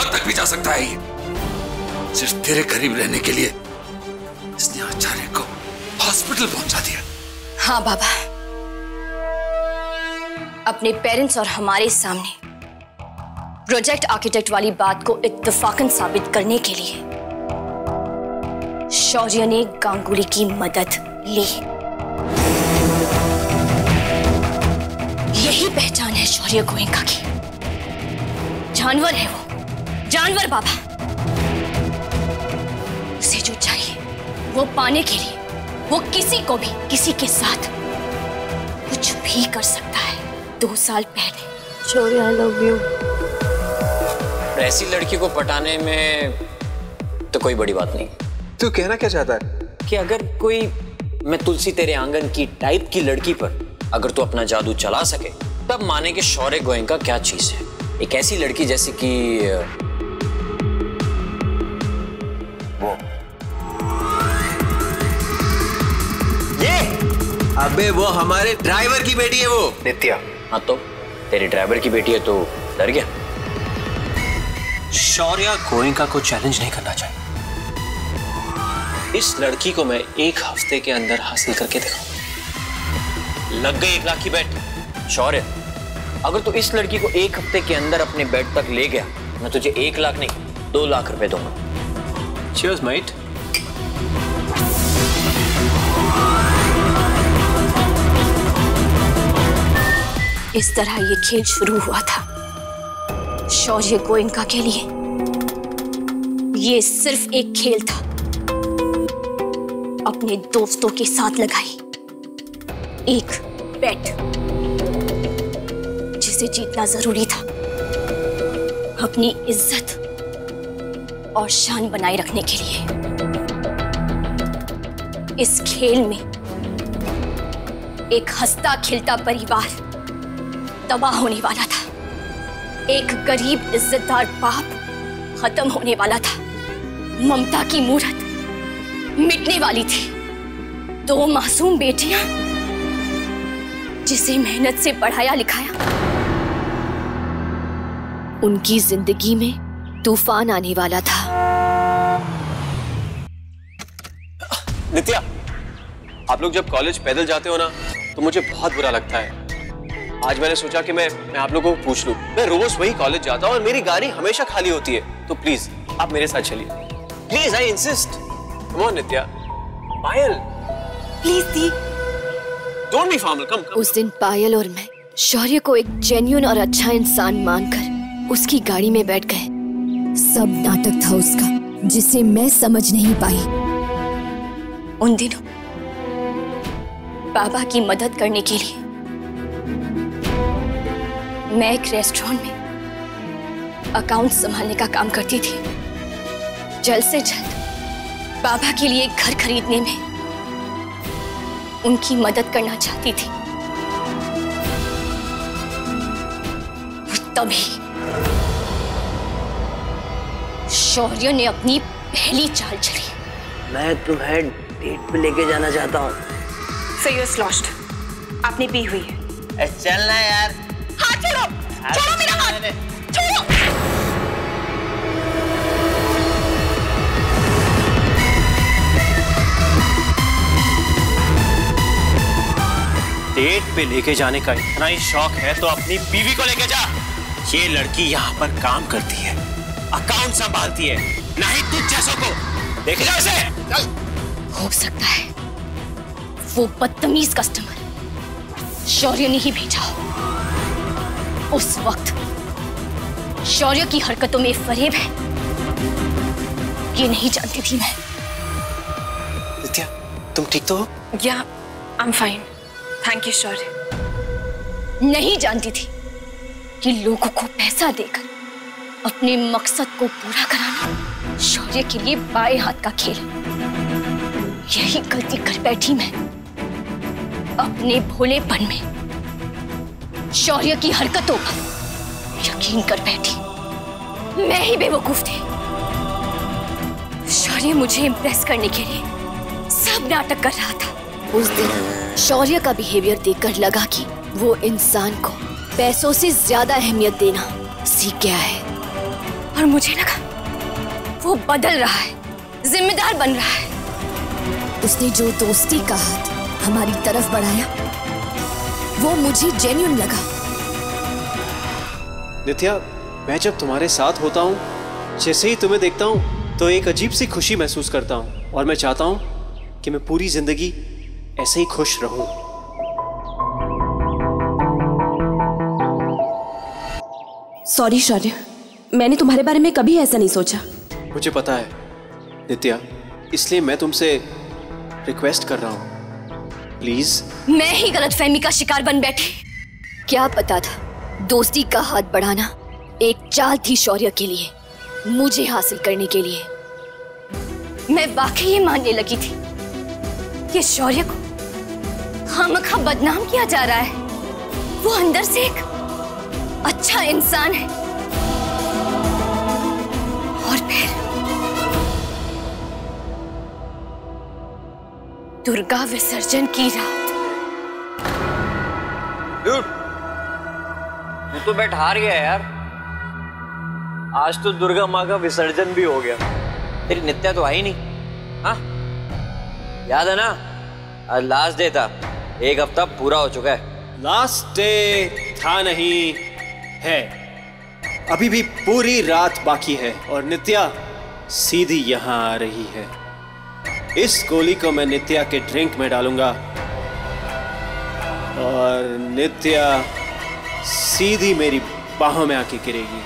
हद तक भी जा सकता है ये। सिर्फ तेरे करीब रहने के लिए इसने आचार्य को हॉस्पिटल पहुंचा दिया। हाँ बाबा, अपने पेरेंट्स और हमारे सामने प्रोजेक्ट आर्किटेक्ट वाली बात को इत्तेफाकन साबित करने के लिए शौर्य ने गांगुली की मदद ली। यही पहचान है शौर्य गोयनका की। जानवर है वो, जानवर बाबा। उसे जो चाहिए वो पाने के लिए वो किसी को भी, किसी के साथ कुछ भी कर सकता है। 2 साल पहले शौर्य, आई लव यू। ऐसी लड़की को पटाने में तो कोई बड़ी बात नहीं। तू कहना क्या चाहता है? कि अगर कोई मैं तुलसी तेरे आंगन की टाइप की लड़की पर अगर तू अपना जादू चला सके तब माने कि शौर्य गोयनका क्या चीज है। एक ऐसी लड़की जैसे कि वो ये, अबे वो हमारे ड्राइवर की बेटी है वो, नित्या। हाँ तो तेरे ड्राइवर की बेटी है तो डर गया? शौर्य गोयनका को चैलेंज नहीं करना चाहिए। इस लड़की को मैं 1 हफ्ते के अंदर हासिल करके दिखाऊं। लग गई 1 लाख की बेट। शौर्य, अगर तू इस लड़की को 1 हफ्ते के अंदर अपने बेड तक ले गया, मैं तुझे 1 लाख नहीं 2 लाख रुपए दूंगा। Cheers mate. इस तरह ये खेल शुरू हुआ था। शौर्य गोयनका के लिए ये सिर्फ एक खेल था। अपने दोस्तों के साथ लगाई एक बेट जिसे जीतना जरूरी था अपनी इज्जत और शान बनाए रखने के लिए। इस खेल में एक हंसता खिलता परिवार तबाह होने वाला था। एक गरीब इज्जतदार बाप खत्म होने वाला था। ममता की मूरत मिटने वाली थी। 2 मासूम बेटियां जिसे मेहनत से पढ़ाया लिखाया, उनकी जिंदगी में तूफान आने वाला था। नित्या, आप लोग जब कॉलेज पैदल जाते हो ना तो मुझे बहुत बुरा लगता है। आज मैंने सोचा कि मैं आप लोगों को पूछ लूं। मैं रोज वही कॉलेज जाता हूं और मेरी गाड़ी हमेशा खाली होती है। तो प्लीज आप मेरे साथ चलिए। Please, I insist. Come on Nitya. Payal, please दी। Don't be formal, come. उस दिन पायल और मैं शौर्य को एक जेन्युइन और अच्छा इंसान मानकर उसकी गाड़ी में बैठ गए। सब नाटक था उसका जिसे मैं समझ नहीं पाई। उन दिनों बाबा की मदद करने के लिए मैं एक रेस्टोरेंट में अकाउंट संभालने का काम करती थी। जल्द से जल्द बाबा के लिए एक घर खरीदने में उनकी मदद करना चाहती थी। तभी शौर्य ने अपनी पहली चाल चली। मैं तुम्हें डेट पे लेके जाना चाहता हूँ। So you're sloshed. आपने पी हुई है। चलना यार। हाथ छोड़ो, छोड़ो मेरा हाथ, छोड़ो। डेट पे लेके जाने का इतना ही शौक है तो अपनी बीवी को लेके जा। ये लड़की यहाँ पर काम करती है, अकाउंट संभालती है, नहीं तुझ जैसों को। देखे जाओ इसे। चल। हो सकता है वो बदतमीज कस्टमर शौर्य ने ही भेजा हो। उस वक्त शौर्य की हरकतों में फरेब है ये नहीं जानती थी मैं। नित्या, तुम ठीक तो हो? Yeah I am fine, thank you Shaurya. नहीं जानती थी कि लोगों को पैसा देकर अपने मकसद को पूरा कराना शौर्य के लिए बाएं हाथ का खेल है। यही गलती कर बैठी मैं अपने भोलेपन में। शौर्य की हरकतों पर यकीन कर बैठी। मैं ही बेवकूफ थी। शौर्य मुझे इम्प्रेस करने के लिए सब नाटक कर रहा था। उस दिन शौर्य का बिहेवियर देखकर लगा कि वो इंसान को पैसों से ज्यादा अहमियत देना सीख गया है और मुझे लगा वो बदल रहा है, जिम्मेदार बन रहा है। उसने जो दोस्ती का हाथ हमारी तरफ बढ़ाया वो मुझे जेन्युइन लगा। नित्या, मैं जब तुम्हारे साथ होता हूँ, जैसे ही तुम्हें देखता हूँ तो एक अजीब सी खुशी महसूस करता हूँ और मैं चाहता हूँ कि मैं पूरी जिंदगी ऐसे ही खुश रहूं। सॉरी शौर्य, मैंने तुम्हारे बारे में कभी ऐसा नहीं सोचा। मुझे पता है नित्या, इसलिए मैं तुमसे रिक्वेस्ट कर रहा हूँ, प्लीज। मैं ही गलतफहमी का शिकार बन बैठी। क्या पता था दोस्ती का हाथ बढ़ाना एक चाल थी शौर्य के लिए, मुझे हासिल करने के लिए। मैं वाकई ये मानने लगी थी कि शौर्य को खामखा बदनाम किया जा रहा है। वो अंदर से एक अच्छा इंसान है। और फिर दुर्गा विसर्जन की रात। Dude, तू तो बैठ हार गया यार। आज तो दुर्गा माँ का विसर्जन भी हो गया, तेरी नित्या तो आई नहीं। हाँ, याद है ना, आज लास्ट डे था, एक हफ्ता पूरा हो चुका है। लास्ट डे था नहीं है, अभी भी पूरी रात बाकी है और नित्या सीधी यहाँ आ रही है। इस गोली को मैं नित्या के ड्रिंक में डालूंगा और नित्या सीधी मेरी बाहों में आके गिरेगी।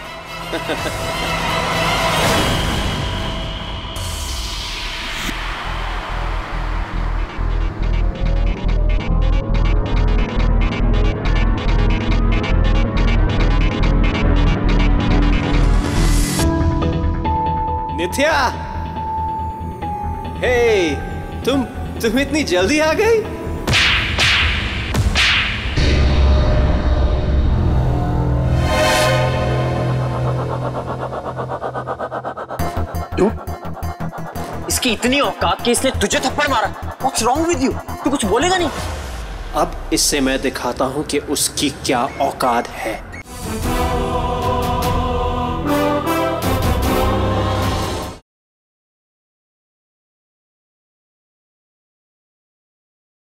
नित्या, हे, तुम इतनी जल्दी आ गई? इसकी इतनी औकात कि इसने तुझे थप्पड़ मारा। What's wrong with you? तू कुछ बोलेगा नहीं? अब इससे मैं दिखाता हूं कि उसकी क्या औकात है।